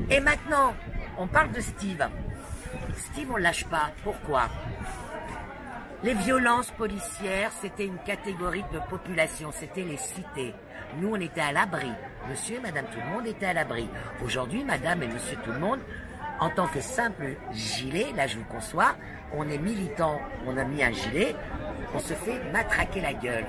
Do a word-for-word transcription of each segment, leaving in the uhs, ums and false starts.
Et maintenant, on parle de Steve. Steve, on ne lâche pas. Pourquoi? Les violences policières, c'était une catégorie de population, c'était les cités. Nous, on était à l'abri. Monsieur et madame tout le monde était à l'abri. Aujourd'hui, madame et monsieur tout le monde, en tant que simple gilet, là je vous conçois, on est militant, on a mis un gilet, on se fait matraquer la gueule.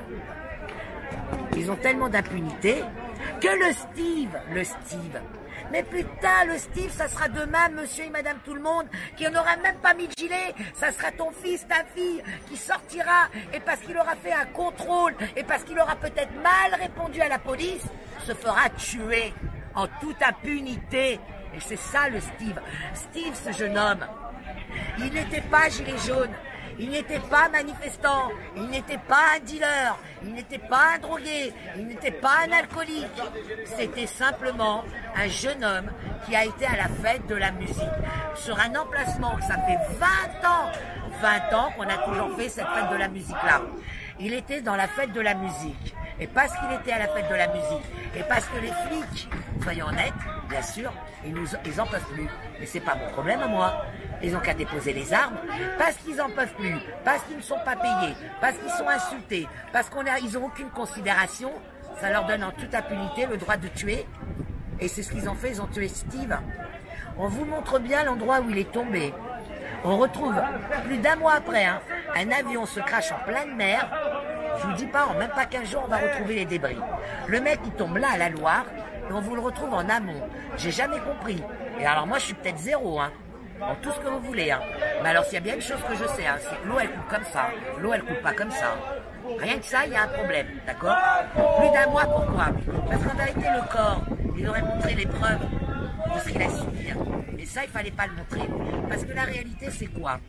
Ils ont tellement d'impunité que le Steve, le Steve, mais putain, le Steve, ça sera demain, monsieur et madame tout le monde, qui n'aura même pas mis de gilet, ça sera ton fils, ta fille, qui sortira, et parce qu'il aura fait un contrôle, et parce qu'il aura peut-être mal répondu à la police, se fera tuer en toute impunité. Et c'est ça le Steve. Steve, ce jeune homme, il n'était pas gilet jaune. Il n'était pas manifestant, il n'était pas un dealer, il n'était pas un drogué, il n'était pas un alcoolique. C'était simplement un jeune homme qui a été à la fête de la musique. Sur un emplacement, ça fait vingt ans, vingt ans qu'on a toujours fait cette fête de la musique-là. Il était dans la fête de la musique. Et parce qu'il était à la fête de la musique, et parce que les flics, soyons honnêtes, bien sûr, ils, nous, ils en peuvent plus. Mais c'est pas mon problème à moi. Ils ont qu'à déposer les armes, parce qu'ils en peuvent plus, parce qu'ils ne sont pas payés, parce qu'ils sont insultés, parce qu'on a, ils ont aucune considération. Ça leur donne en toute impunité le droit de tuer. Et c'est ce qu'ils ont fait, ils ont tué Steve. On vous montre bien l'endroit où il est tombé. On retrouve, plus d'un mois après, hein, un avion se crache en pleine mer. Je vous dis pas, en même pas quinze jours, on va retrouver les débris. Le mec, il tombe là, à la Loire, et on vous le retrouve en amont. J'ai jamais compris. Et alors moi, je suis peut-être zéro, hein. En tout ce que vous voulez, hein. Mais alors, s'il y a bien une chose que je sais, hein, c'est que l'eau, elle coule comme ça. L'eau, elle coule pas comme ça. Rien que ça, il y a un problème, d'accord? Plus d'un mois, pourquoi? Parce qu'en vérité, le corps, il aurait montré les preuves de ce qu'il a subi. Mais ça, il fallait pas le montrer. Parce que la réalité, c'est quoi?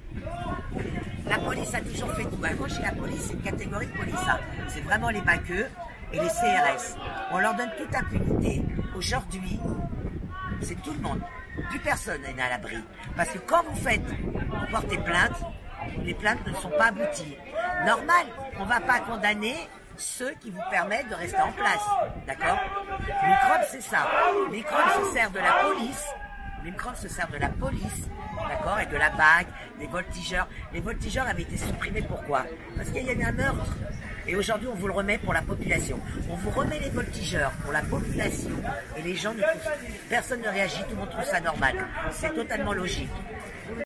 La police a toujours fait tout. Moi, chez la police, c'est une catégorie de police. Hein. C'est vraiment les baqueux et les C R S. On leur donne toute impunité. Aujourd'hui, c'est tout le monde. Plus personne n'est à l'abri. Parce que quand vous faites, vous portez plainte, les plaintes ne sont pas abouties. Normal, on ne va pas condamner ceux qui vous permettent de rester en place. D'accord? Microbe, c'est ça. Microbe se sert de la police. Microbe se sert de la police, d'accord, et de la bague, des voltigeurs. Les voltigeurs avaient été supprimés, pourquoi? Parce qu'il y a eu un meurtre. Et aujourd'hui, on vous le remet pour la population. On vous remet les voltigeurs pour la population. Et les gens ne trouvent, personne ne réagit, tout le monde trouve ça normal. C'est totalement logique.